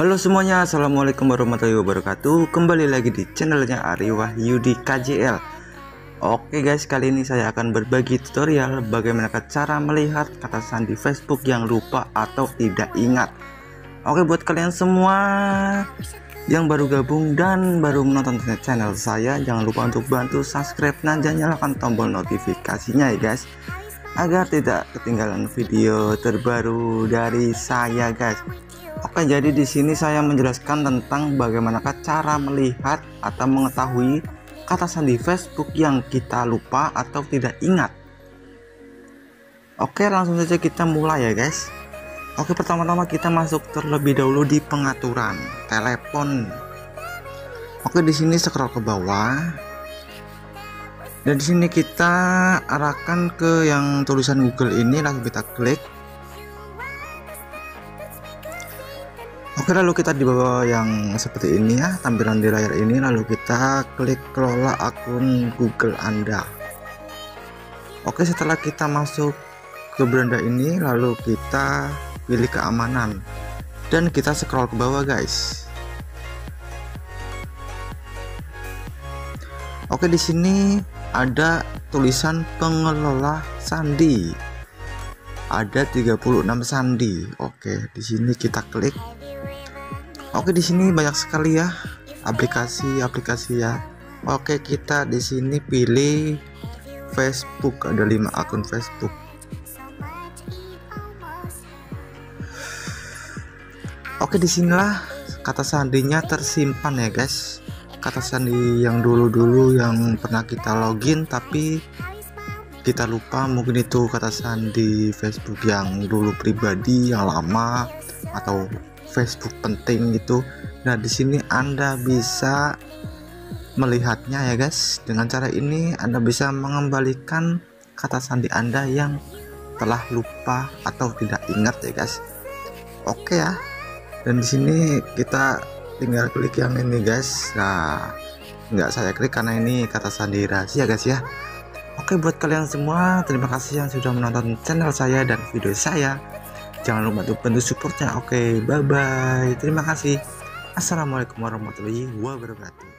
Halo semuanya, assalamualaikum warahmatullahi wabarakatuh. Kembali lagi di channelnya Ari Wahyudi KJL. Oke guys, kali ini saya akan berbagi tutorial bagaimana cara melihat kata sandi Facebook yang lupa atau tidak ingat. Oke, buat kalian semua yang baru gabung dan baru menonton channel saya, jangan lupa untuk bantu subscribe dan nyalakan tombol notifikasinya ya guys, agar tidak ketinggalan video terbaru dari saya guys. Oke, jadi di sini saya menjelaskan tentang bagaimana cara melihat atau mengetahui kata sandi Facebook yang kita lupa atau tidak ingat. Oke, langsung saja kita mulai ya guys. Oke, pertama-tama kita masuk terlebih dahulu di pengaturan telepon. Oke, di sini scroll ke bawah. Dan di sini kita arahkan ke yang tulisan Google ini, langsung kita klik. Oke, lalu kita di bawah yang seperti ini ya, tampilan di layar ini, lalu kita klik kelola akun Google Anda. Oke, setelah kita masuk ke beranda ini, lalu kita pilih keamanan dan kita scroll ke bawah guys. Oke, di sini ada tulisan pengelola sandi. Ada 36 sandi. Oke, di sini kita klik. Oke, di sini banyak sekali ya aplikasi ya. Oke, kita di sini pilih Facebook, ada 5 akun Facebook. Oke, disinilah kata sandinya tersimpan ya guys. Kata sandi yang dulu yang pernah kita login tapi kita lupa, mungkin itu kata sandi Facebook yang dulu pribadi, yang lama, atau Facebook penting gitu. Nah, di sini Anda bisa melihatnya ya guys. Dengan cara ini Anda bisa mengembalikan kata sandi Anda yang telah lupa atau tidak ingat ya guys. Oke ya. Dan di sini kita tinggal klik yang ini guys. Nah, nggak saya klik karena ini kata sandi rahasia guys ya. Oke, buat kalian semua, terima kasih yang sudah menonton channel saya dan video saya. Jangan lupa untuk bantu supportnya. Oke, bye bye, terima kasih. Assalamualaikum warahmatullahi wabarakatuh.